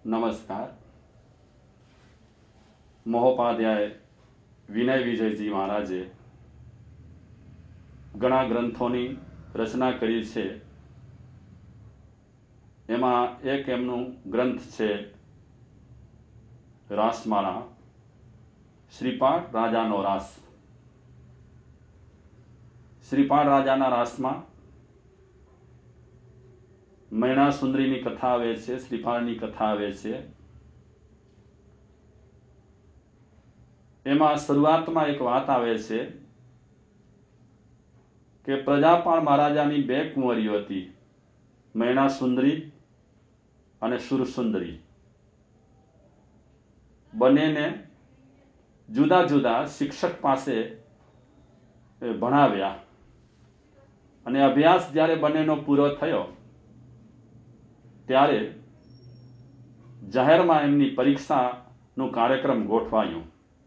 નમસ્કાર. મહોપાધ્યાય વિનય વિજયજી મહારાજે ઘણા ગ્રંથોની રચના કરી છે. એમાં એક એમનું ગ્રંથ છે રાસમાળા, શ્રીપાદ રાજાનો રાસ. શ્રીપાદ રાજાના રાસમાં મૈણા સુંદરીની કથા આવે છે, શ્રીપાદની કથા આવે છે. એમાં શરૂઆતમાં એક વાત આવે છે કે પ્રજાપાળ મહારાજાની બે કુંવરીઓ હતી, મૈણા સુંદરી અને સુરસુંદરી. બંનેને જુદા જુદા શિક્ષક પાસે ભણાવ્યા અને અભ્યાસ જ્યારે બંનેનો પૂરો થયો ત્યારે જાહેરમાં એમની પરીક્ષાનો કાર્યક્રમ ગોઠવાયો.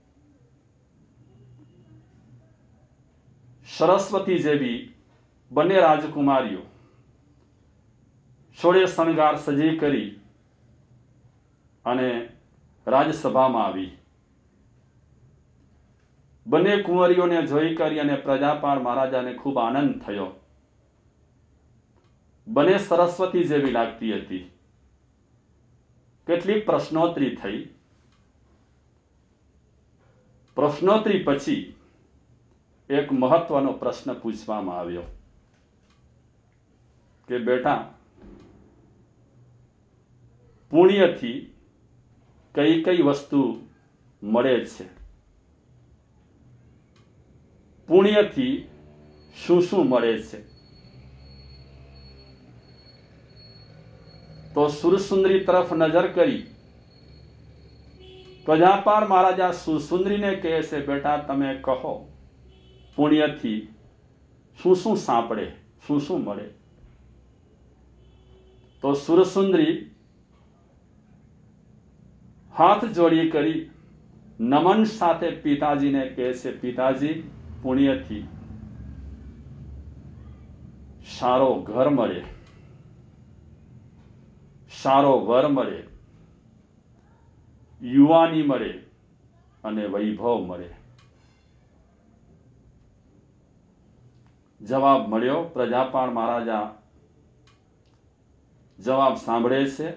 સરસ્વતી જેવી બંને રાજકુમારીઓ સોળે શણગાર સજી કરી અને રાજસભામાં આવી. બંને કુંવરીઓને જોઈ કરી અને પ્રજાપાળ મહારાજાને ખૂબ આનંદ થયો. બંને સરસ્વતી જેવી લાગતી હતી. કેટલીક પ્રશ્નોત્તરી થઈ. પ્રશ્નોત્તરી પછી એક મહત્વનો પ્રશ્ન પૂછવામાં આવ્યો કે બેટા, પુણ્યથી કઈ કઈ વસ્તુ મળે છે? પુણ્યથી શું શું મળે છે? તો સુરસુંદરી તરફ નજર કરી પ્રજાપાળ મહારાજા સુરસુંદરીને કહે છે, બેટા તમે કહો, પુણ્યથી શું શું સાંપડે, શું શું મળે? તો સુરસુંદરી હાથ જોડી કરી નમન સાથે પિતાજીને કહે છે, પિતાજી, પુણ્યથી સારો ઘર મળે, સારો વર મળે, યુવાની મળે અને વૈભવ મળે. જવાબ મળ્યો. પ્રજાપાળ મહારાજા જવાબ સાંભળે છે.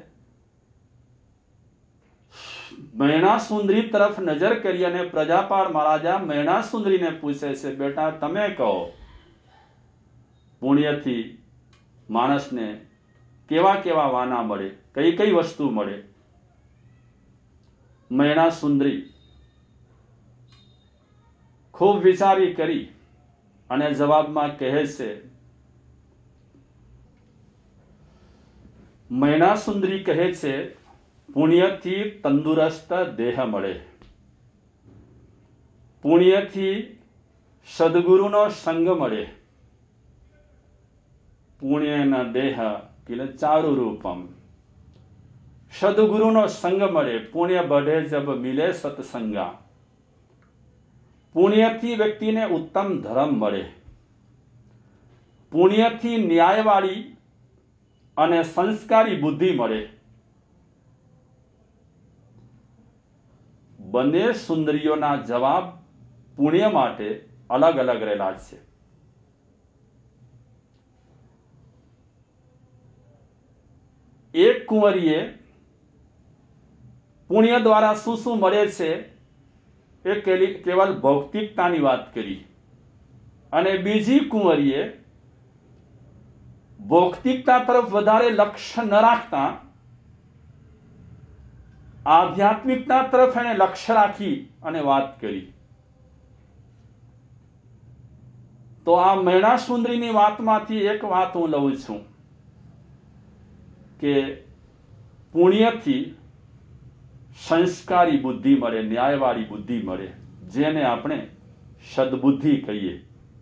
મૈણા સુંદરી તરફ નજર કરી અને પ્રજાપાળ મહારાજા મૈણા સુંદરીને પૂછે છે, બેટા તમે કહો, પુણ્યથી માણસને કેવા કેવા વાના મળે, કઈ કઈ વસ્તુ મળે? મૈણા સુંદરી ખૂબ વિચારી કરી અને જવાબમાં કહે છે, મૈણા સુંદરી કહે છે, પુણ્યથી તંદુરસ્ત દેહ મળે, પુણ્યથી સદગુરુનો સંગ મળે, પુણ્યના દેહ કિલ ચારુ રૂપમ, સદગુરુનો સંગ મળે, પુણ્ય बढ़े जब मिले सत्संगा, પુણ્યથી વ્યક્તિને ઉત્તમ ધર્મ મળે, પુણ્યથી ન્યાયવાળી અને સંસ્કારી બુદ્ધિ મળે. બંને સુંદરીઓના જવાબ પુણ્ય માટે અલગ અલગ રહેલા છે. એક કુંવરીએ પુણ્ય દ્વારા શું શું મળે છે એ કેવલ ભૌતિકતાની વાત કરી અને બીજી કુંવરીએ ભૌતિકતા તરફ વધારે લક્ષ્ય ન રાખતા આધ્યાત્મિકતા તરફ એને લક્ષ્ય રાખી અને વાત કરી. તો આ મૈણા સુંદરીની વાતમાંથી એક વાત હું લઉં છું કે પુણ્યથી સંસ્કારી બુદ્ધિ મળે, ન્યાયવાળી બુદ્ધિ મળે, જેને આપણે સદબુદ્ધિ કહીએ.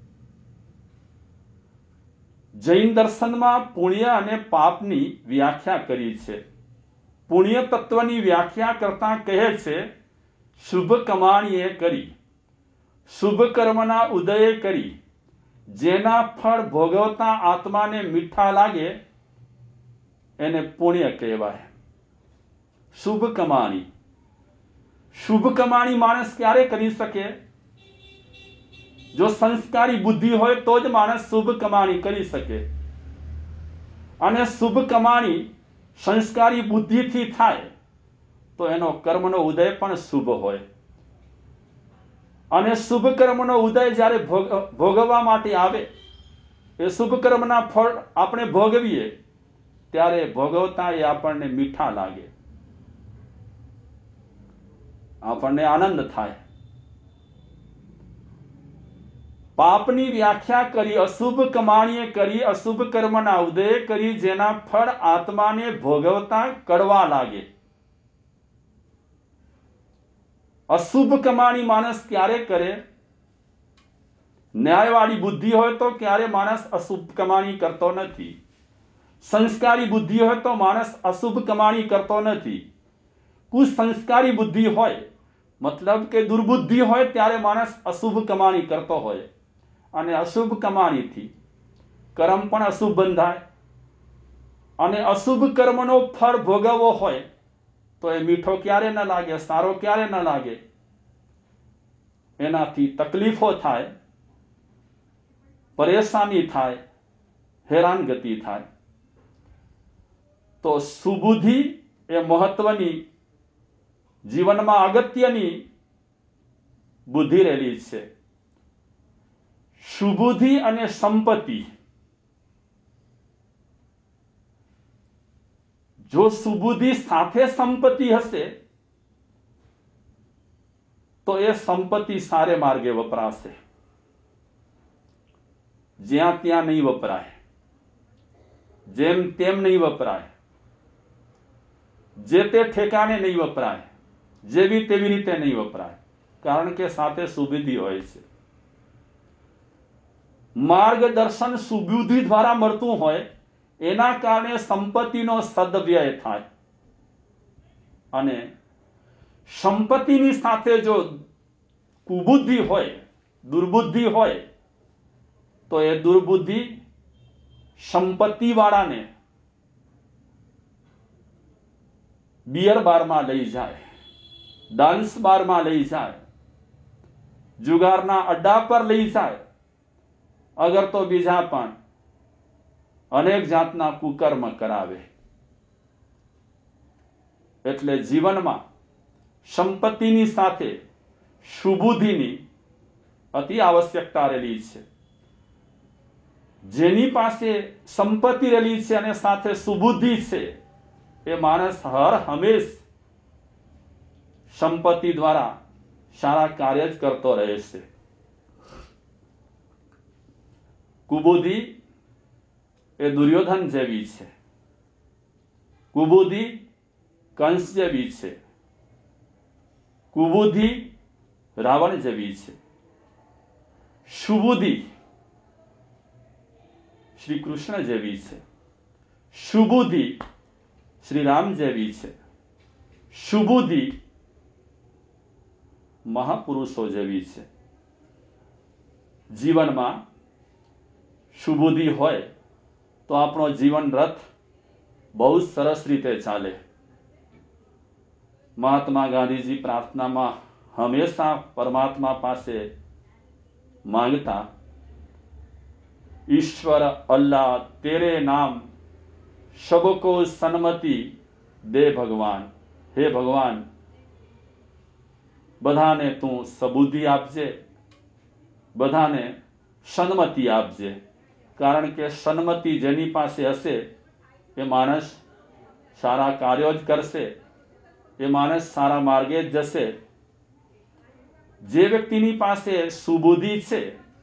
જૈન દર્શનમાં પુણ્ય અને પાપની વ્યાખ્યા કરી છે. પુણ્ય તત્વની વ્યાખ્યા કરતા કહે છે, શુભ કમાણીએ કરી, શુભ કર્મના ઉદયે કરી, જેના ફળ ભોગવતા આત્માને મીઠા લાગે એને પુણ્ય કહેવાય. શુભ કમાણી. શુભ કમાણી માણસ ક્યારે કરી શકે? જો સંસ્કારી બુદ્ધિ હોય તો જ માણસ શુભ કમાણી કરી શકે. અને શુભ કમાણી સંસ્કારી બુદ્ધિથી થાય તો એનો કર્મનો ઉદય પણ શુભ હોય. અને શુભ કર્મનો ઉદય જ્યારે ભોગવવા માટે આવે, એ શુભ કર્મના ફળ આપણે ભોગવીએ ત્યારે ભોગવતા એ આપણને મીઠા લાગે, આપણને આનંદ થાય. પાપની વ્યાખ્યા કરી, અશુભ કમાણીએ કરી, અશુભ કર્મના ઉદય કરી, જેના ફળ આત્માને ભોગવતા કડવા લાગે. અશુભ કમાણી માણસ ક્યારે કરે? ન્યાયવાળી બુદ્ધિ હોય તો ક્યારે માણસ અશુભ કમાણી કરતો નથી. સંસ્કારી બુદ્ધિ હોય તો માણસ અશુભ કમાણી કરતો નથી. કુસંસ્કારી બુદ્ધિ હોય, મતલબ કે દુર્બુદ્ધિ હોય, ત્યારે માણસ અશુભ કમાણી કરતો હોય. અને અશુભ કમાણીથી કર્મ પણ અશુભ બંધાય. અને અશુભ કર્મનો ફળ ભોગવવો હોય તો એ મીઠો ક્યારે ન લાગે, સારો ક્યારે ન લાગે. એનાથી તકલીફો થાય, પરેશાની થાય, હેરાનગતિ થાય. તો સુબુદ્ધિ એ મહત્વની, જીવનમાં અગત્યની બુદ્ધિ રહેલી છે. સુબુદ્ધિ અને સંપત્તિ. જો સુબુદ્ધિ સાથે સંપત્તિ હશે તો એ સંપત્તિ સારે માર્ગે વપરાશે, જ્યાં ત્યાં નહીં વપરાય, જેમ તેમ નહીં વપરાય, જે તે ઠેકાણે નહીં વપરાય, જેવી તેવી રીતે નહીં વપરાય. કારણ કે સાથે સુબુદ્ધિ હોય છે. માર્ગદર્શન સુબુદ્ધિ દ્વારા મળતું હોય, એના કારણે સંપત્તિનો સદવ્યય થાય. અને સંપત્તિની સાથે જો કુબુદ્ધિ હોય, દુર્બુદ્ધિ હોય, તો એ દુર્બુદ્ધિ સંપત્તિવાળાને બિયર બારમાં લઈ જાય, ડાન્સ બારમાં લઈ જાય, જુગારના અડ્ડા પર લઈ જાય, અગર તો બીજા પણ અનેક જાતના કુકર્મ કરાવે. એટલે જીવનમાં સંપત્તિની સાથે સુબુદ્ધિની અતિ આવશ્યકતા રહેલી છે. જેની પાસે સંપત્તિ રહેલી છે અને સાથે સુબુદ્ધિ છે, એ માણસ હર હંમેશ સંપત્તિ દ્વારા સારા કાર્ય જ કરતો રહે છે. કુબુદ્ધિ એ દુર્યોધન જેવી છે, કુબુદ્ધિ કંસ જેવી છે, કુબુદ્ધિ રાવણ જેવી છે. સુબુદ્ધિ શ્રી કૃષ્ણ જેવી છે, સુબુદ્ધિ શ્રી રામ જેવી છે, સુબુદ્ધિ મહાપુરુષો જેવી છે. જીવનમાં સુબુદ્ધિ હોય તો આપણો જીવન રથ બહુ સરસ રીતે ચાલે. મહાત્મા ગાંધીજી પ્રાર્થનામાં હંમેશા પરમાત્મા પાસે માંગતા, ઈશ્વર અલ્લાહ તેરે નામ સબકો સન્મતિ દે ભગવાન. હે ભગવાન, બધાને તું સબુદ્ધિ આપજે, બધાને સન્મતિ આપજે. કારણ કે સન્મતિ જેની પાસે હશે એ માણસ સારા કાર્યો જ કરશે, એ માણસ સારા માર્ગે જ જશે. જે વ્યક્તિની પાસે સુબુદ્ધિ છે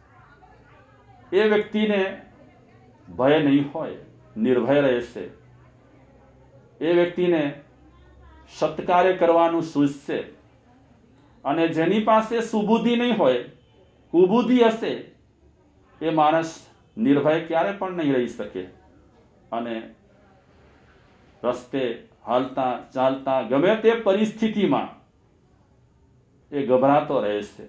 એ વ્યક્તિને ભય નહીં હોય, નિર્ભય રહેશે. એ વ્યક્તિને સત્કાર્ય કરવાનું સૂઝશે. અને જેની પાસે સુબુદ્ધિ નહીં હોય, કુબુદ્ધિ હશે, એ માણસ નિર્ભય ક્યારે પણ નહીં રહી શકે. અને રસ્તે હાલતા ચાલતા ગમે તે પરિસ્થિતિમાં એ ગભરાતો રહેશે.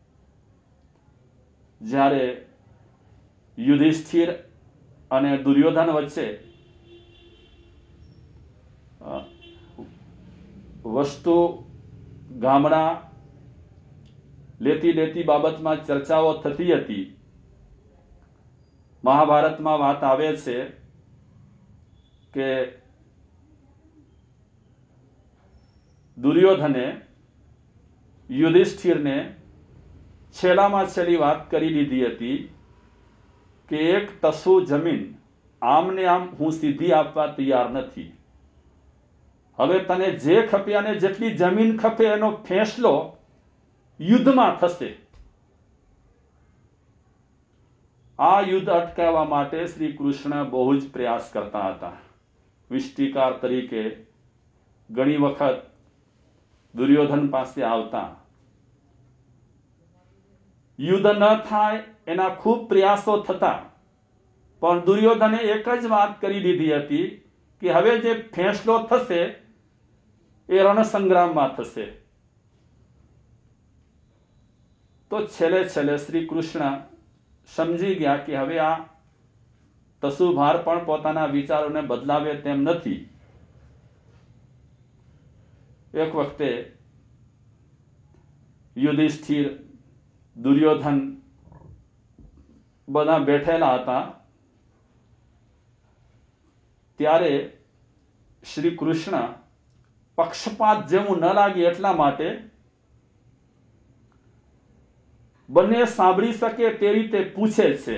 જ્યારે યુધિષ્ઠિર અને દુર્યોધન વચ્ચે વસ્તુ ગામડા લેતી દેતી બાબતમાં ચર્ચાઓ થતી હતી. મહાભારતમાં વાત આવે છે કે દુર્યોધને યુધિષ્ઠિરને છેલ્લામાં છેલ્લી વાત કરી દીધી હતી કે એક તસુ જમીન આમને આમ હું સીધી આપવા તૈયાર નથી. હવે તને જે ખપે અને જેટલી જમીન ખપે એનો ફેંસલો યુદ્ધમાં થશે. આ યુદ્ધ અટકાવવા માટે શ્રી કૃષ્ણ બહુ જ પ્રયાસ કરતા હતા. વિષ્ટિકાર તરીકે ઘણી વખત દુર્યોધન પાસે આવતા. યુદ્ધ ન થાય એના ખૂબ પ્રયાસો થતા, પણ દુર્યોધને એક જ વાત કરી દીધી હતી કે હવે જે ફેંસલો થશે એ રણસંગ્રામમાં થશે. તો છેલ્લે છેલ્લે શ્રી કૃષ્ણ સમજી ગયા કે હવે આ તસુભાર પણ પોતાના વિચારોને બદલાવે તેમ નથી. એક વખતે યુધિષ્ઠિર, દુર્યોધન બધા બેઠેલા હતા. ત્યારે શ્રી કૃષ્ણ પક્ષપાત જેવું ન લાગે એટલા માટે બંને સાંભળી શકે તે રીતે પૂછે છે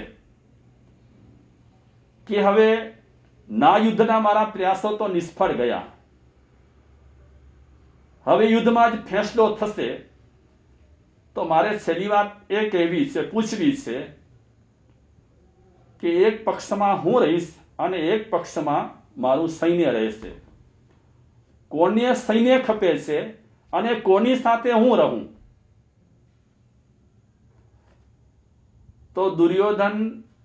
કે હવે ના યુદ્ધના મારા પ્રયાસો તો નિષ્ફળ ગયા, હવે યુદ્ધમાં જ ફેંસલો થશે, તો મારે છેલ્લી વાત એ કહેવી છે, પૂછવી છે કે એક પક્ષમાં હું રહીશ અને એક પક્ષમાં મારું સૈન્ય રહેશે. કોને સૈન્ય ખપે છે અને કોની સાથે હું રહું? તો દુર્યોધન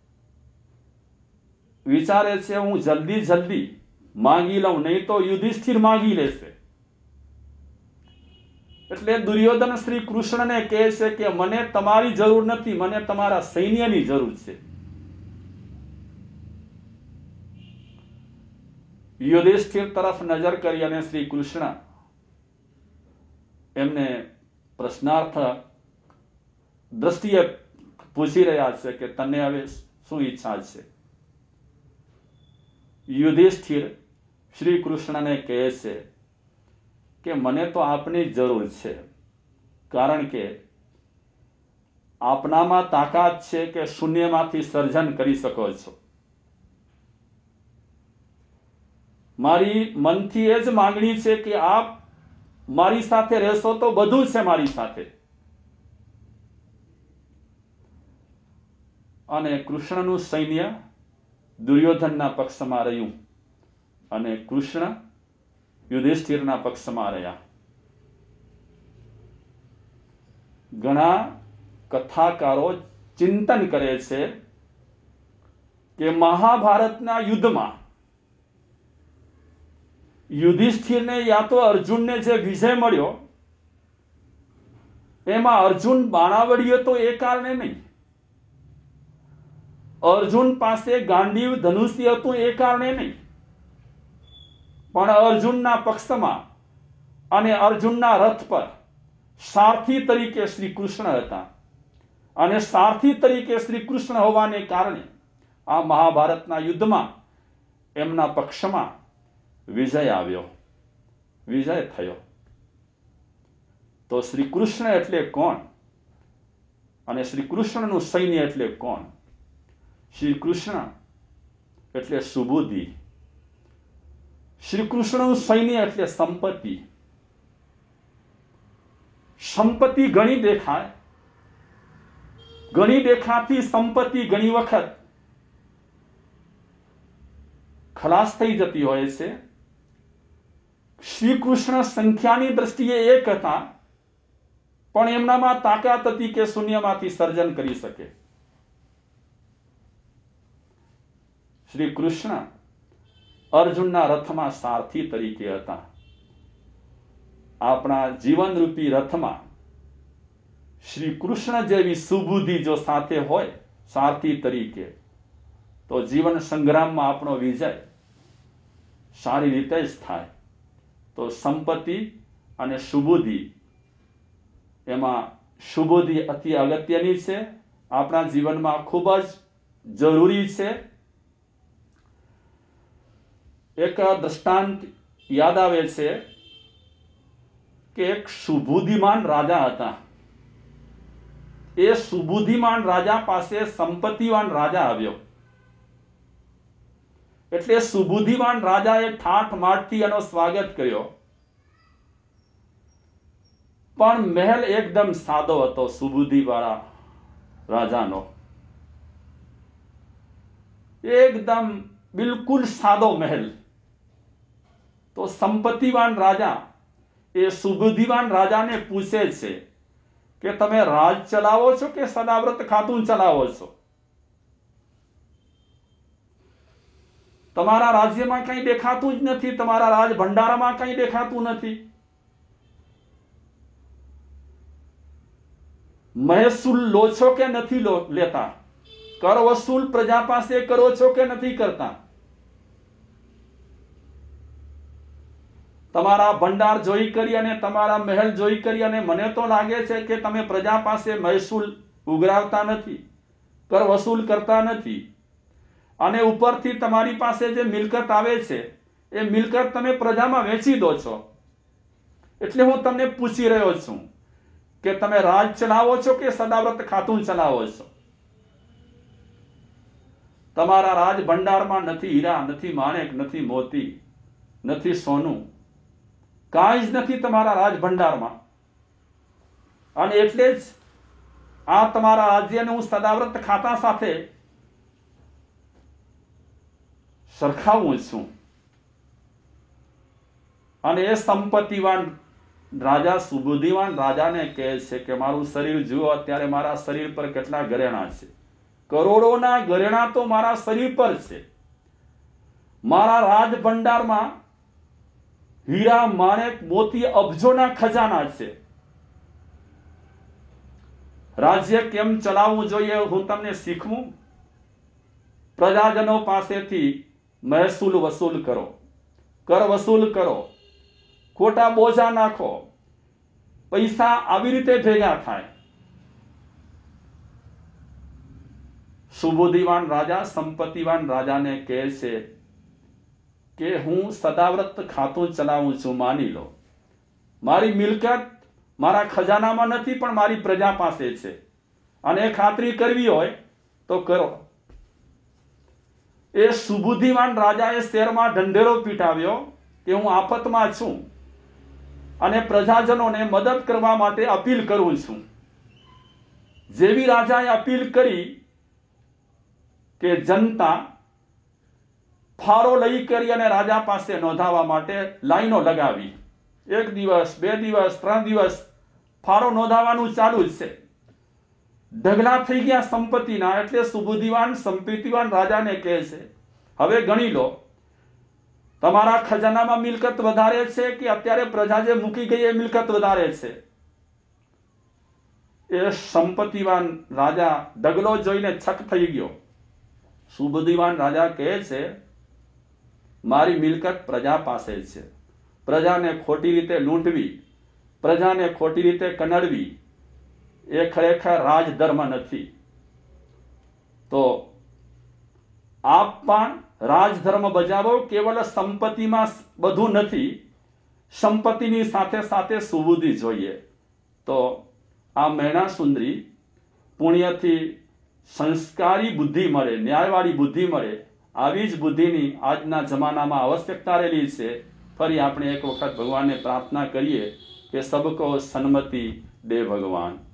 વિચારે છે હું જલ્દી જલ્દી માંગી લઉં, નહીં તો યુધિષ્ઠિર માંગી લેશે. એટલે દુર્યોધન શ્રી કૃષ્ણને કહે છે કે મને તમારી જરૂર નથી, મને તમારા સૈન્યની જરૂર છે. યુધિષ્ઠિર તરફ નજર કરી અને શ્રી કૃષ્ણ એમને પ્રશ્નાર્થ દ્રષ્ટિએ પૂછી રહ્યા છે કે તને હવે શું ઈચ્છા છે? યુધિષ્ઠિર શ્રી કૃષ્ણને કહે છે કે મને તો આપની જરૂર છે, કારણ કે આપનામાં તાકાત છે કે શૂન્યમાંથી સર્જન કરી શકો છો. મારી મનથી એ જ માંગણી છે કે આપ મારી સાથે રહેશો તો બધું છે મારી સાથે. અને કૃષ્ણનું સૈન્ય દુર્યોધનના પક્ષમાં રહ્યું અને કૃષ્ણ યુધિષ્ઠિરના પક્ષમાં રહ્યા. ઘણા કથાકારો ચિંતન કરે છે કે મહાભારતના યુદ્ધમાં યુધિષ્ઠિરને યા તો અર્જુનને જે વિજય મળ્યો એમાં અર્જુન બાણાવડીયો તો એ કારણે નહીં, અર્જુન પાસે ગાંડીવ ધનુષ્ય હતું એ કારણે નહીં, પણ અર્જુનના પક્ષમાં અને અર્જુનના રથ પર સારથી તરીકે શ્રી કૃષ્ણ હતા. અને સારથી તરીકે શ્રી કૃષ્ણ હોવાને કારણે આ મહાભારતના યુદ્ધમાં એમના પક્ષમાં વિજય આવ્યો, વિજય થયો. તો શ્રી કૃષ્ણ એટલે કોણ અને શ્રી કૃષ્ણનું સૈન્ય એટલે કોણ? શ્રી કૃષ્ણ એટલે સુબુદ્ધિ, શ્રી કૃષ્ણનું સૈન્ય એટલે સંપત્તિ. સંપત્તિ ઘણી દેખાય, ઘણી દેખાતી સંપત્તિ ઘણી વખત ખલાસ થઈ જતી હોય છે. શ્રી કૃષ્ણ સંખ્યાની દ્રષ્ટિએ એક હતા, પણ એમનામાં તાકાત હતી કે શૂન્યમાંથી સર્જન કરી શકે. શ્રી કૃષ્ણ અર્જુનના રથમાં સારથી તરીકે હતા. આપણા જીવનરૂપી રથમાં શ્રી કૃષ્ણ જેવી સુબુદ્ધિ જો સાથે હોય સારથી તરીકે, તો જીવન સંગ્રામમાં આપણો વિજય સારી રીતે જ થાય. તો સંપત્તિ અને સુબુદ્ધિ, એમાં સુબુદ્ધિ અતિ અગત્યની છે, આપણા જીવનમાં ખૂબ જ જરૂરી છે. એક દ્રષ્ટાંત યાદ આવે છે કે એક સુબુદ્ધિમાન રાજા હતા. એ સુબુદ્ધિમાન રાજા પાસે સંપત્તિવાન રાજા આવ્યો. એટલે સુબુદ્ધિમાન રાજાએ ઠાઠ માઠથી એનો સ્વાગત કર્યો. પણ મહેલ એકદમ સાદો હતો સુબુદ્ધિવાળા રાજાનો. એકદમ બિલકુલ સાદો મહેલ. તો સંપત્તિવાન રાજા એ સુબુદ્ધિવાન રાજાને પૂછે છે કે તમે રાજ ચલાવો છો કે સદાવ્રત ખાતું ચલાવો છો? તમારા રાજ્યમાં કંઈ દેખાતું જ નથી, તમારા રાજ ભંડારમાં કંઈ દેખાતું નથી. મહેસૂલ લો છો કે નથી લેતા? કર વસૂલ પ્રજા પાસે કરો છો કે નથી કરતા? તમારા ભંડાર જોઈ કરી અને તમારા મહેલ જોઈ કરી અને મને તો લાગે છે કે તમે પ્રજા પાસે મહેસૂલ ઉઘરાવતા નથી, કર વસૂલ કરતા નથી, અને ઉપરથી તમારી પાસે જે મિલકત આવે છે એ મિલકત તમે પ્રજામાં વેચી દો છો. એટલે હું તમને પૂછી રહ્યો છું કે તમે રાજ ચલાવો છો કે સદાવ્રત ખાતું ચલાવો છો? તમારા રાજ ભંડારમાં નથી હીરા, નથી માણેક, નથી મોતી, નથી સોનું, કાંઈ જ નથી તમારા રાજ ભંડારમાં. અને એટલે જ આ તમારા રાજ્યને હું સદાવ્રત ખાતા સાથે સરખાવું છું. અને એ સંપત્તિવાન રાજા સુબુદ્ધિવાન રાજાને કહે છે કે મારું શરીર જુઓ, અત્યારે મારા શરીર પર કેટલા ઘરેણા છે. કરોડોના ઘરેણા તો મારા શરીર પર છે. મારા રાજ ભંડારમાં હીરા, માણેક, મોતી, અબજોના ખજાના છે. રાજ્ય કેમ ચલાવવું જોઈએ હું તમને શીખવું. પ્રજાજનો પાસેથી મહેસૂલ વસૂલ કરો, કર વસૂલ કરો, ખોટા બોજા નાખો, પૈસા આવી રીતે ભેગા થાય. સુબુદ્ધિવાન રાજા સંપત્તિવાન રાજાને કહે છે કે હું સદાવ્રત ખાતું ચલાવું છું. માની લો મારી મિલકત મારા ખજાનામાં નથી પણ મારી પ્રજા પાસે છે, અને એ ખાતરી કરવી હોય તો કરો. એ સુબુદ્ધિવાન રાજાએ શહેરમાં ઢંઢેરો પીટાવ્યો કે હું આફતમાં છું અને પ્રજાજનોને મદદ કરવા માટે અપીલ કરું છું. જેવી રાજાએ અપીલ કરી કે જનતા ફાળો લઈ કરી અને રાજા પાસે નોંધાવવા માટે લાઈનો લગાવી. 1 દિવસ, 2 દિવસ, 3 દિવસ ફાળો નોંધાવવાનું ચાલુ જ છે. ઢગલા થઈ ગયા સંપત્તિના. એટલે સુબુદ્ધિવાન સંપત્તિવાન રાજાને કહે છે હવે ગણી લો તમારા ખજાનામાં મિલકત વધારે છે કે અત્યારે પ્રજા જે મૂકી ગઈ એ મિલકત વધારે છે? એ સંપત્તિવાન રાજા ઢગલો જોઈને છક થઈ ગયો. સુબુદ્ધિવાન રાજા કહે છે મારી મિલકત પ્રજા પાસે છે. પ્રજાને ખોટી રીતે લૂંટવી, પ્રજાને ખોટી રીતે કનડવી એ ખરેખર રાજધર્મ નથી. તો આપ પણ રાજધર્મ બજાવો. કેવલ સંપત્તિમાં બધું નથી, સંપત્તિની સાથે સાથે સુબુદ્ધિ જોઈએ. તો આ મૈણા સુંદરી પુણ્યથી સંસ્કારી બુદ્ધિ મળે, ન્યાયવાળી બુદ્ધિ મળે, આવી જ બુદ્ધિની આજના જમાનામાં આવશ્યકતા રહેલી છે. ફરી આપણે એક વખત ભગવાનને પ્રાર્થના કરીએ કે સબકો સન્મતિ દે ભગવાન.